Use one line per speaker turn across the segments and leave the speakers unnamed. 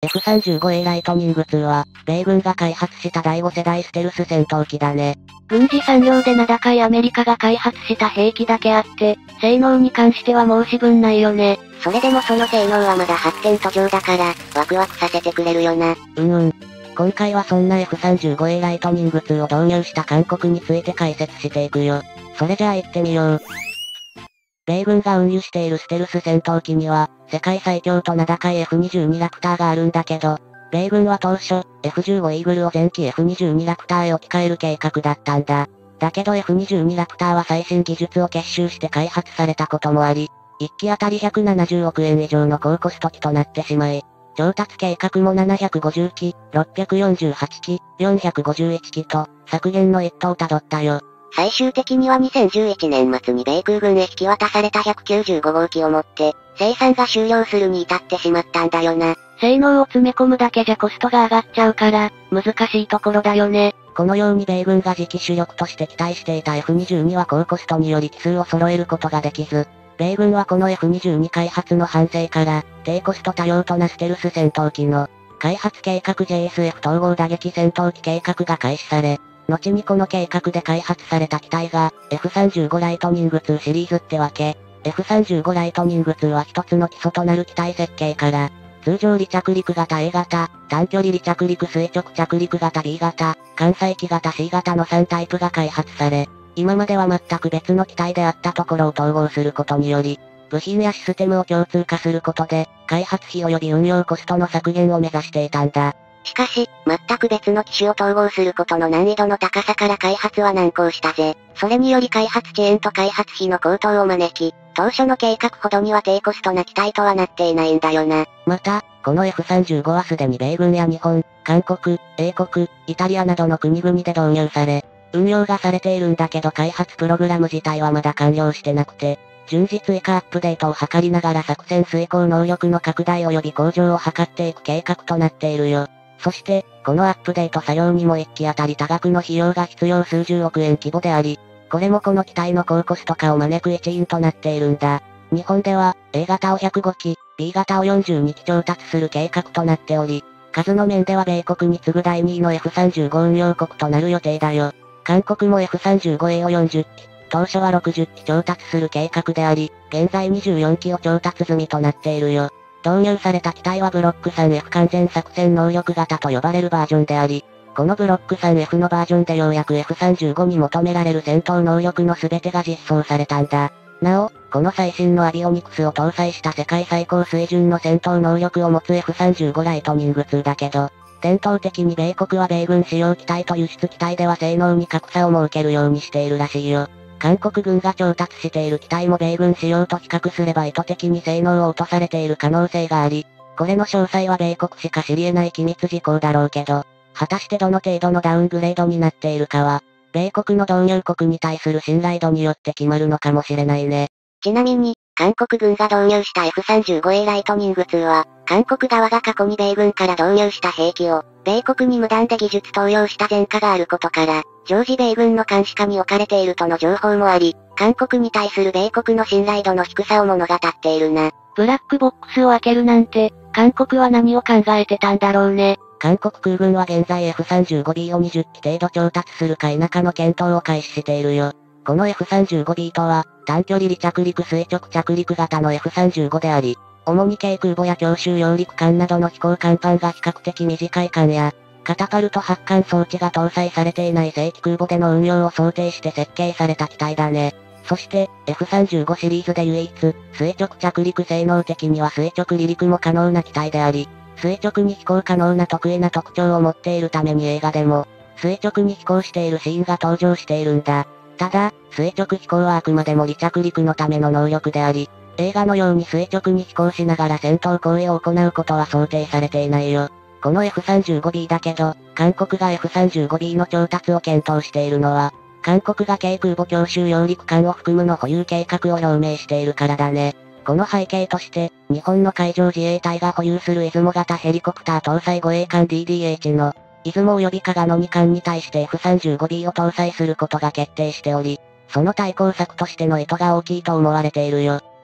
F-35A ライトニング2は、米軍が開発した第5世代ステルス戦闘機だね。
軍事産業で名高いアメリカが開発した兵器だけあって、性能に関しては申し分ないよね。
それでもその性能はまだ発展途上だから、ワクワクさせてくれるよな。
今回はそんな F-35A ライトニング2を導入した韓国について解説していくよ。それじゃあ行ってみよう。米軍が運輸しているステルス戦闘機には、世界最強と名高い F-22 ラクターがあるんだけど、米軍は当初、F-15 イーグルを前期 F-22 ラクターへ置き換える計画だったんだ。だけど F-22 ラクターは最新技術を結集して開発されたこともあり、1機あたり170億円以上の高コスト機となってしまい、調達計画も750機、648機、451機と、削減の一途をたどったよ。
最終的には2011年末に米空軍へ引き渡された195号機をもって、生産が終了するに至ってしまったんだよな。
性能を詰め込むだけじゃコストが上がっちゃうから、難しいところだよね。
このように米軍が次期主力として期待していた F-22 は高コストにより機数を揃えることができず、米軍はこの F-22 開発の反省から、低コスト多用途なステルス戦闘機の、開発計画 JSF 統合打撃戦闘機計画が開始され、後にこの計画で開発された機体が、F-35 ライトニング2シリーズってわけ。F-35 ライトニング2は一つの基礎となる機体設計から、通常離着陸型 A 型、短距離離着陸垂直着陸型 B 型、艦載機型 C 型の3タイプが開発され、今までは全く別の機体であったところを統合することにより、部品やシステムを共通化することで、開発費及び運用コストの削減を目指していたんだ。
しかし、全く別の機種を統合することの難易度の高さから開発は難航したぜ。それにより開発遅延と開発費の高騰を招き、当初の計画ほどには低コストな機体とはなっていないんだよな。
また、この F-35 はすでに米軍や日本、韓国、英国、イタリアなどの国々で導入され、運用がされているんだけど開発プログラム自体はまだ完了してなくて、順次追加アップデートを図りながら作戦遂行能力の拡大及び向上を図っていく計画となっているよ。そして、このアップデート作業にも1機あたり多額の費用が必要数十億円規模であり、これもこの機体の高コスト化を招く一因となっているんだ。日本では、A 型を105機、B 型を42機調達する計画となっており、数の面では米国に次ぐ第2位の F-35 運用国となる予定だよ。韓国も F-35A を40機、当初は60機調達する計画であり、現在24機を調達済みとなっているよ。導入された機体はブロック 3F 完全作戦能力型と呼ばれるバージョンであり、このブロック 3F のバージョンでようやく F-35 に求められる戦闘能力の全てが実装されたんだ。なお、この最新のアビオニクスを搭載した世界最高水準の戦闘能力を持つ F-35 ライトニング2だけど、伝統的に米国は米軍使用機体と輸出機体では性能に格差を設けるようにしているらしいよ。韓国軍が調達している機体も米軍仕様と比較すれば意図的に性能を落とされている可能性があり、これの詳細は米国しか知り得ない機密事項だろうけど、果たしてどの程度のダウングレードになっているかは、米国の導入国に対する信頼度によって決まるのかもしれないね。
ちなみに、韓国軍が導入した F-35A ライトニング2は、韓国側が過去に米軍から導入した兵器を、米国に無断で技術投用した前科があることから、常時米軍の監視下に置かれているとの情報もあり、韓国に対する米国の信頼度の低さを物語っているな。
ブラックボックスを開けるなんて、韓国は何を考えてたんだろうね。
韓国空軍は現在 F-35B を20機程度調達するか否かの検討を開始しているよ。この F-35B とは、短距離離着陸垂直着陸型の F-35 であり、主に軽空母や強襲揚陸艦などの飛行甲板が比較的短い艦や、カタパルト発艦装置が搭載されていない正規空母での運用を想定して設計された機体だね。そして、F-35 シリーズで唯一、垂直着陸性能的には垂直離陸も可能な機体であり、垂直に飛行可能な得意な特徴を持っているために映画でも、垂直に飛行しているシーンが登場しているんだ。ただ、垂直飛行はあくまでも離着陸のための能力であり、映画のように垂直に飛行しながら戦闘行為を行うことは想定されていないよ。この F-35B だけど、韓国が F-35B の調達を検討しているのは、韓国が軽空母強襲揚陸艦を含むの保有計画を表明しているからだね。この背景として、日本の海上自衛隊が保有する出雲型ヘリコプター搭載護衛艦 DDH の、出雲及び加賀の2艦に対して F-35B を搭載することが決定しており、その対抗策としての意図が大きいと思われているよ。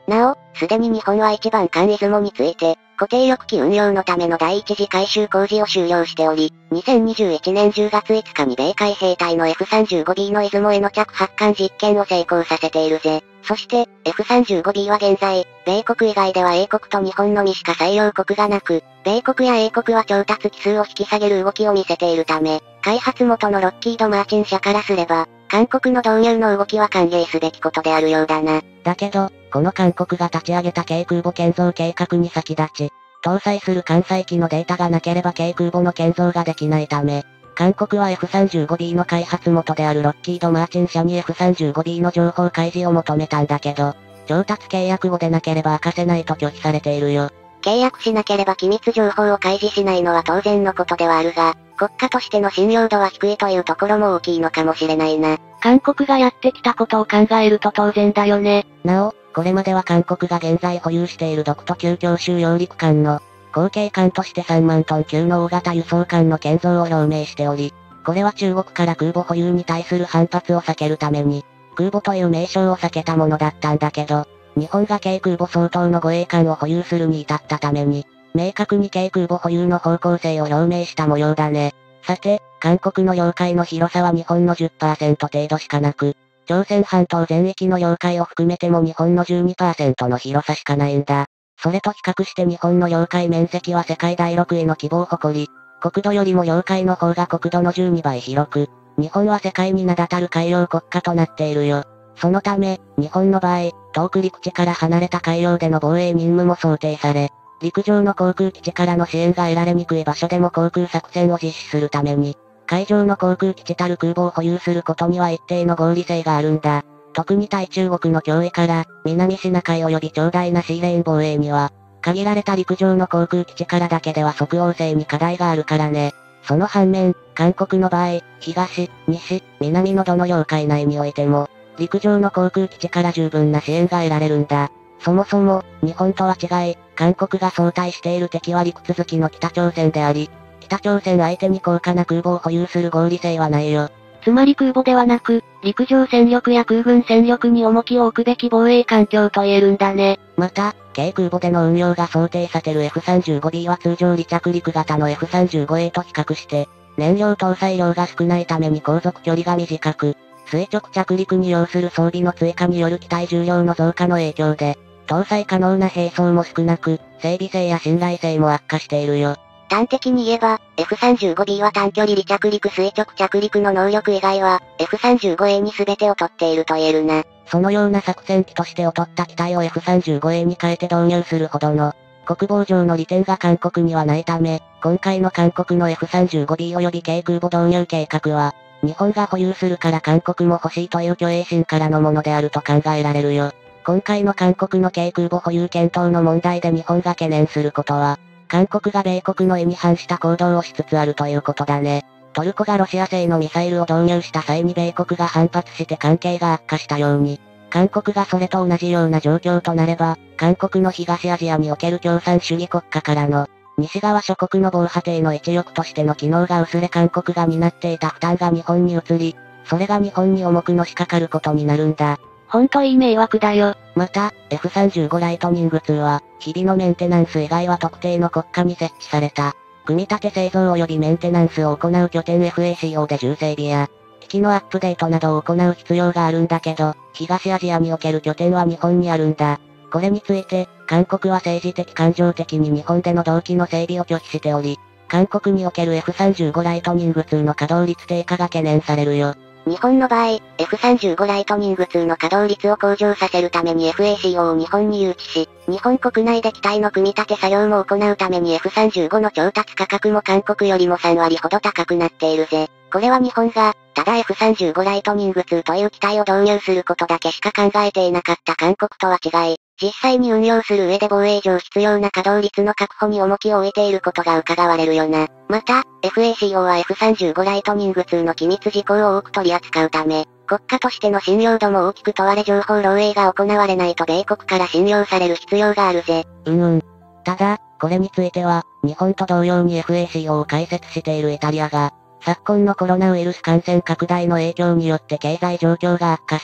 なお、すでに日本は一番艦出雲について、固定翼機運用のための第一次改修工事を終了しており、2021年10月5日に米海兵隊の F35B の出雲への着発艦実験を成功させているぜ。そして、F35B は現在、米国以外では英国と日本のみしか採用国がなく、米国や英国は調達機数を引き下げる動きを見せているため、開発元のロッキード・マーチン社からすれば、韓国の導入の動きは歓迎すべきことであるようだな。
だけど、この韓国が立ち上げた軽空母建造計画に先立ち、搭載する艦載機のデータがなければ軽空母の建造ができないため、韓国は F35B の開発元であるロッキード・マーチン社に F35B の情報開示を求めたんだけど、調達契約後でなければ明かせないと拒否されているよ。
契約しなければ機密情報を開示しないのは当然のことではあるが、国家としての信用度は低いというところも大きいのかもしれないな。
韓国がやってきたことを考えると当然だよね。
なお、これまでは韓国が現在保有している独都級強襲揚陸艦の、後継艦として3万トン級の大型輸送艦の建造を表明しており、これは中国から空母保有に対する反発を避けるために、空母という名称を避けたものだったんだけど、日本が軽空母相当の護衛艦を保有するに至ったために、明確に軽空母保有の方向性を表明した模様だね。さて、韓国の領海の広さは日本の 10% 程度しかなく、朝鮮半島全域の領海を含めても日本の 12% の広さしかないんだ。それと比較して日本の領海面積は世界第6位の規模を誇り、国土よりも領海の方が国土の12倍広く、日本は世界に名だたる海洋国家となっているよ。そのため、日本の場合、遠く陸地から離れた海洋での防衛任務も想定され、陸上の航空基地からの支援が得られにくい場所でも航空作戦を実施するために、海上の航空基地たる空母を保有することには一定の合理性があるんだ。特に対中国の脅威から、南シナ海及び長大なシーレーン防衛には、限られた陸上の航空基地からだけでは即応性に課題があるからね。その反面、韓国の場合、東、西、南のどの領海内においても、陸上の航空基地から十分な支援が得られるんだ。そもそも、日本とは違い、韓国が相対している敵は陸続きの北朝鮮であり、北朝鮮相手に高価な空母を保有する合理性はないよ。
つまり空母ではなく、陸上戦力や空軍戦力に重きを置くべき防衛環境と言えるんだね。
また、軽空母での運用が想定される F35B は通常離着陸型の F35A と比較して、燃料搭載量が少ないために航続距離が短く、垂直着陸に要する装備の追加による機体重量の増加の影響で、搭載可能な兵装も少なく、整備性や信頼性も悪化しているよ。
端的に言えば、F35B は短距離離着陸垂直着陸の能力以外は、F35A に全てを取っていると言えるな。
そのような作戦機として劣った機体を F35A に変えて導入するほどの、国防上の利点が韓国にはないため、今回の韓国の F35B 及び軽空母導入計画は、日本が保有するから韓国も欲しいという虚栄心からのものであると考えられるよ。今回の韓国の軽空母保有検討の問題で日本が懸念することは、韓国が米国の意に反した行動をしつつあるということだね。トルコがロシア製のミサイルを導入した際に米国が反発して関係が悪化したように、韓国がそれと同じような状況となれば、韓国の東アジアにおける共産主義国家からの、西側諸国の防波堤の一翼としての機能が薄れ韓国が担っていた負担が日本に移り、それが日本に重くのしかかることになるんだ。
ほんといい迷惑だよ。
また、F35 ライトニング2は、日々のメンテナンス以外は特定の国家に設置された。組み立て製造及びメンテナンスを行う拠点 FACO で重整備や、機器のアップデートなどを行う必要があるんだけど、東アジアにおける拠点は日本にあるんだ。これについて、韓国は政治的感情的に日本での同機の整備を拒否しており、韓国における F35 ライトニング2の稼働率低下が懸念されるよ。
日本の場合、F35 ライトニング2の稼働率を向上させるために FACO を日本に誘致し、日本国内で機体の組み立て作業も行うために F35 の調達価格も韓国よりも3割ほど高くなっているぜ。これは日本が、ただ F35 ライトニング2という機体を導入することだけしか考えていなかった韓国とは違い、実際に運用する上で防衛上必要な稼働率の確保に重きを置いていることが伺われるよな。また、FACO は F35 ライトニング2の機密事項を多く取り扱うため、国家としての信用度も大きく問われ情報漏洩が行われないと米国から信用される必要があるぜ。
ただ、これについては、日本と同様に FACO を開設しているイタリアが、昨今のコロナウイルス感染拡大の影響によって経済状況が悪化し、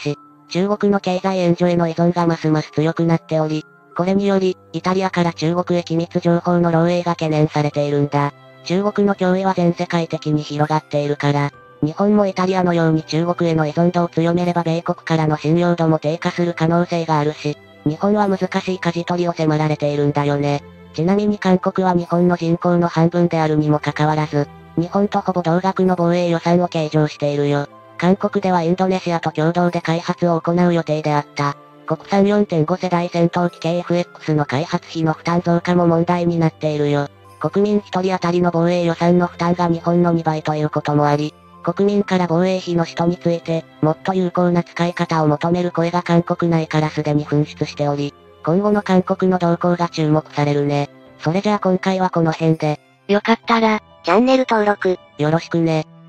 中国の経済援助への依存がますます強くなっており、これにより、イタリアから中国へ機密情報の漏洩が懸念されているんだ。中国の脅威は全世界的に広がっているから、日本もイタリアのように中国への依存度を強めれば米国からの信用度も低下する可能性があるし、日本は難しい舵取りを迫られているんだよね。ちなみに韓国は日本の人口の半分であるにもかかわらず、日本とほぼ同額の防衛予算を計上しているよ。韓国ではインドネシアと共同で開発を行う予定であった。国産 4.5 世代戦闘機 KF-X の開発費の負担増加も問題になっているよ。国民1人当たりの防衛予算の負担が日本の2倍ということもあり、国民から防衛費の使途について、もっと有効な使い方を求める声が韓国内からすでに噴出しており、今後の韓国の動向が注目されるね。それじゃあ今回はこの辺で。
よかったら、
チャンネル登録、
よろしくね。